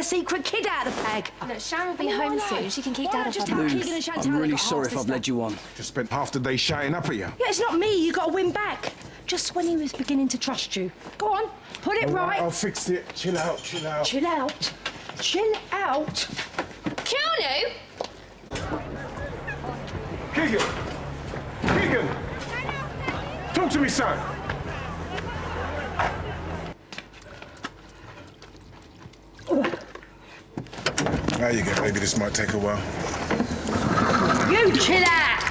a secret kid out of the bag. Look, Sharon will be home soon. She can keep Dad off her Louise, I'm really sorry if I've led you on. Just spent half the day shouting up at you. Yeah, it's not me. You got to win back. Just when he was beginning to trust you. Go on, put it right. I'll fix it. Chill out, chill out. Chill out. Chill out. Keanu! Keegan! Keegan! Talk to me, son! Now you get, baby. This might take a while. You chill out!